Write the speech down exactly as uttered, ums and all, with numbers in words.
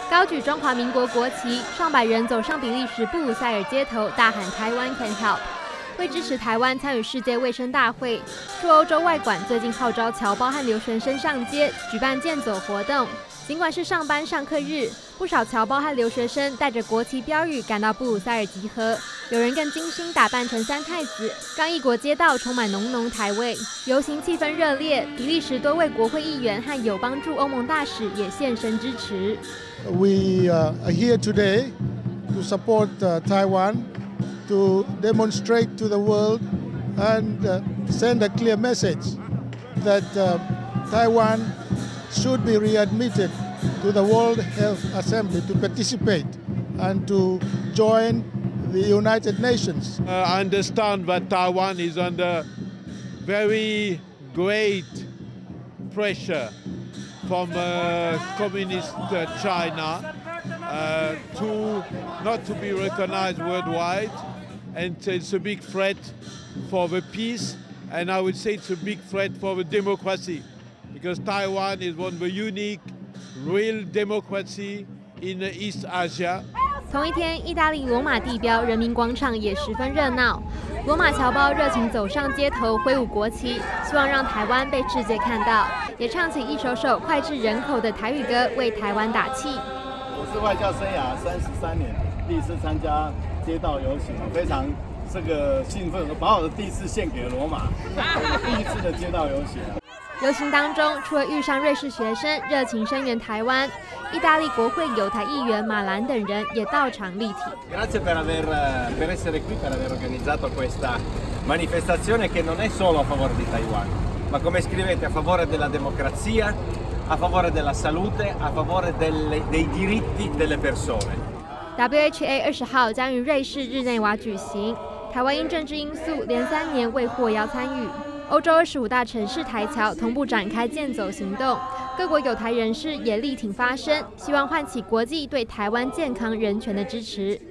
高举中华民国国旗，上百人走上比利时布鲁塞尔街头，大喊台湾 can help。为支持台湾参与世界卫生大会，驻欧洲外馆最近号召侨胞和留学生上街举办健走活动。尽管是上班上课日，不少侨胞和留学生带着国旗标语赶到布鲁塞尔集合，有人更精心打扮成三太子，让异国街道充满浓浓台味。游行气氛热烈，比利时多位国会议员和有帮助欧盟大使也现身支持。 We uh, are here today to support uh, Taiwan, to demonstrate to the world and uh, send a clear message that uh, Taiwan should be readmitted to the World Health Assembly to participate and to join the United Nations. Uh, I understand that Taiwan is under very great pressure from uh, communist uh, China uh, to not to be recognized worldwide, and it's a big threat for the peace, and I would say it's a big threat for the democracy, because Taiwan is one of the unique, real democracy in East Asia. 同一天，意大利罗马地标人民广场也十分热闹，罗马侨胞热情走上街头，挥舞国旗，希望让台湾被世界看到，也唱起一首首脍炙人口的台语歌，为台湾打气。 我是外教生涯三十三年，第一次参加街道游行，非常这个兴奋，把我的第一次献给罗马，第一次的街道游行。 游行当中，除了遇上瑞士学生热情声援台湾，意大利国会有台议员马兰等人也到场力挺。 Grazie per aver per essere qui, per aver organizzato questa manifestazione che non è solo a favore di Taiwan, ma come scrivete a favore della democrazia, a favore della salute, a favore delle, dei diritti delle persone. W H A 二十号将于瑞士日内瓦举行，台湾因政治因素连三年未获邀参与。欧洲二十五大城市台侨同步展开健走行动，各国友台人士也力挺发声，希望唤起国际对台湾健康人权的支持。